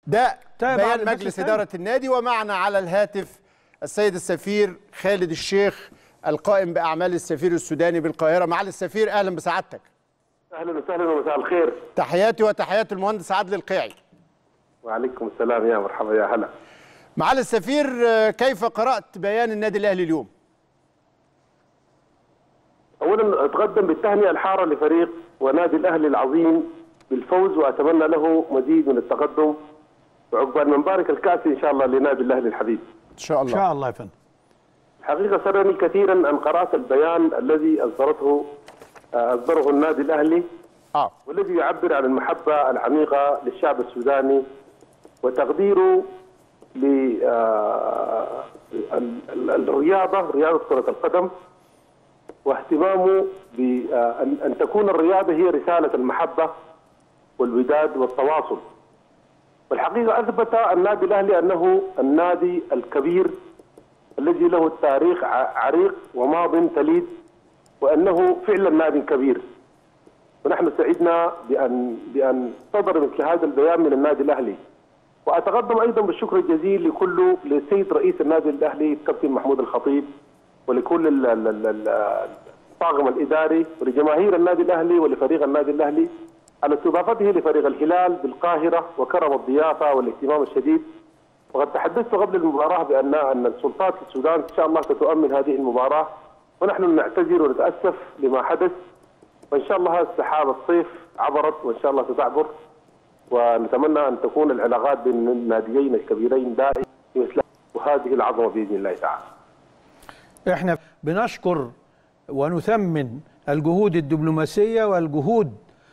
ده بيان مجلس إدارة النادي. ومعنا على الهاتف السيد السفير خالد الشيخ القائم بأعمال السفير السوداني بالقاهرة. معالي السفير أهلا بسعادتك. أهلا وسهلا ومساء الخير. تحياتي وتحيات المهندس عادل القيعي. وعليكم السلام، يا مرحبا يا هلا. معالي السفير، كيف قرأت بيان النادي الأهلي اليوم؟ أولا أتقدم بالتهنئة الحارة لفريق ونادي الأهلي العظيم بالفوز، وأتمنى له مزيد من التقدم، وعقبال ما نبارك الكأس إن شاء الله لنادي الأهلي الحبيب. إن شاء الله. إن شاء الله يا فندم. الحقيقة سرني كثيرا أن قرأت البيان الذي أصدره النادي الأهلي، والذي يعبر عن المحبة العميقة للشعب السوداني وتقديره للرياضة، رياضة كرة القدم، واهتمامه بأن تكون الرياضة هي رسالة المحبة والوداد والتواصل. والحقيقة أثبت النادي الأهلي أنه النادي الكبير الذي له تاريخ عريق وماض تليد، وأنه فعلا نادي كبير. ونحن سعدنا بأن صدر مثل هذا البيان من النادي الأهلي. وأتقدم أيضا بالشكر الجزيل للسيد رئيس النادي الأهلي الكابتن محمود الخطيب، ولكل الطاقم الإداري، ولجماهير النادي الأهلي ولفريق النادي الأهلي على استضافته لفريق الهلال بالقاهرة وكرم الضيافة والاهتمام الشديد. وقد تحدثت قبل المباراة بأن السلطات في السودان إن شاء الله ستؤمن هذه المباراة، ونحن نعتذر ونتأسف لما حدث، وإن شاء الله سحاب الصيف عبرت وإن شاء الله ستعبر، ونتمنى أن تكون العلاقات بين الناديين الكبيرين دائما مثل وهذه العظمة بإذن الله تعالى. احنا بنشكر ونثمن الجهود الدبلوماسية والجهود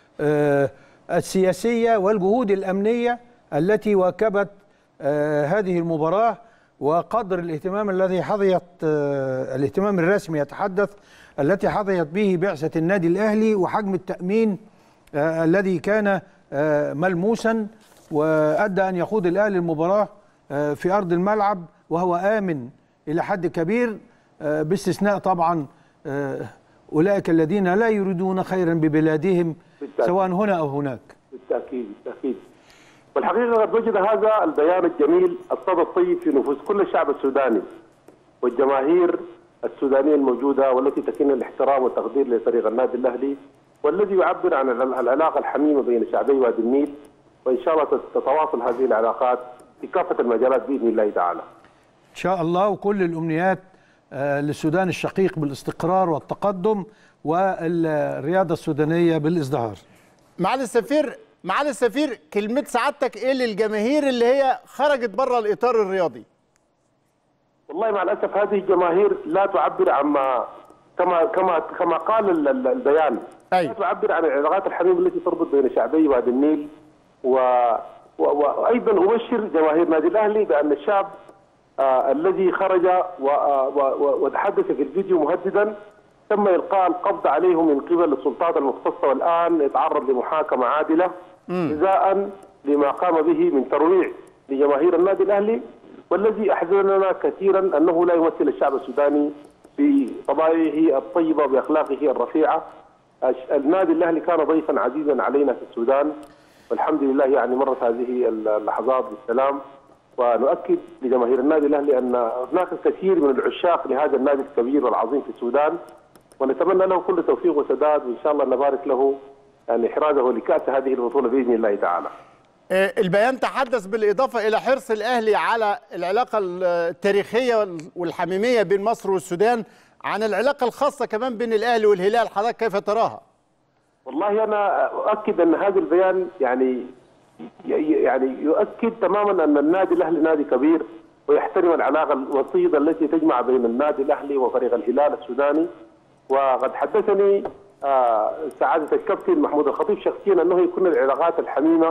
السياسية والجهود الأمنية التي واكبت هذه المباراة، وقدر الاهتمام الذي حظيت الاهتمام الرسمي يتحدث التي حظيت به بعثة النادي الأهلي، وحجم التأمين الذي كان ملموسا، وأدى أن يخوض الأهلي المباراة في أرض الملعب وهو آمن إلى حد كبير، باستثناء طبعا أولئك الذين لا يريدون خيرا ببلادهم سواء هنا أو هناك. بالتأكيد بالتأكيد. والحقيقة قد وجد هذا البيان الجميل الصدى الطيب في نفوس كل الشعب السوداني والجماهير السودانية الموجودة، والتي تكن الاحترام والتقدير لفريق النادي الأهلي، والذي يعبر عن العلاقة الحميمة بين شعبي وادي النيل. وإن شاء الله تتواصل هذه العلاقات في كافة المجالات بإذن الله تعالى. إن شاء الله، وكل الأمنيات للسودان الشقيق بالاستقرار والتقدم، والرياضة السودانية بالازدهار. معالي السفير، كلمة سعادتك إيه للجماهير اللي هي خرجت بره الإطار الرياضي؟ والله مع الأسف هذه الجماهير لا تعبر عما كما قال البيان. لا تعبر عن العلاقات الحميمة التي تربط بين شعبي وادي النيل. وأيضا أبشر جماهير نادي الأهلي بأن الشعب الذي خرج وتحدث في الفيديو مهددا تم إلقاء القبض عليه من قبل السلطات المختصة، والآن يتعرض لمحاكمة عادلة جزاء لما قام به من ترويع لجماهير النادي الأهلي، والذي أحزننا كثيرا أنه لا يمثل الشعب السوداني بطبائعه الطيبة بأخلاقه الرفيعة. النادي الأهلي كان ضيفا عزيزا علينا في السودان، والحمد لله يعني مرت هذه اللحظات بالسلام. ونؤكد لجماهير النادي الأهلي أن هناك الكثير من العشاق لهذا النادي الكبير والعظيم في السودان، ونتمنى له كل توفيق وسداد، وإن شاء الله نبارك له أن إحرازه لكأس هذه البطولة بإذن الله تعالى. البيان تحدث بالإضافة إلى حرص الأهلي على العلاقة التاريخية والحميمية بين مصر والسودان، عن العلاقة الخاصة كمان بين الأهلي والهلال، حضرتك كيف تراها؟ والله أنا أؤكد أن هذا البيان يعني يؤكد تماما أن النادي الأهلي نادي كبير، ويحترم العلاقة الوطيدة التي تجمع بين النادي الأهلي وفريق الهلال السوداني. وقد حدثني سعادة الكابتن محمود الخطيب شخصيا أنه يكون العلاقات الحميمة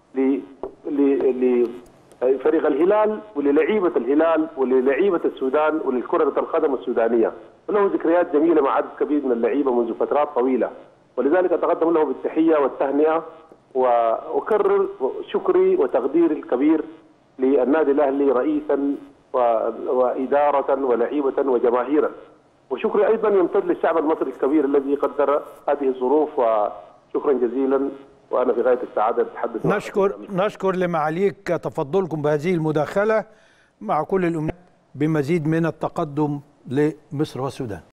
لفريق الهلال وللعيبة الهلال وللعيبة السودان وللكرة القدم السودانية، وله ذكريات جميلة مع عدد كبير من اللعيبة منذ فترات طويلة، ولذلك أتقدم له بالتحية والتهنئة، وأكرر شكري وتقديري الكبير للنادي الأهلي رئيسا وإدارة ولعيبة وجماهيرا. وشكري أيضا يمتد للشعب المصري الكبير الذي قدر هذه الظروف، وشكرا جزيلا وانا في غايه السعاده اتحدث نشكر لمعاليك تفضلكم بهذه المداخله، مع كل الامنيات بمزيد من التقدم لمصر والسودان.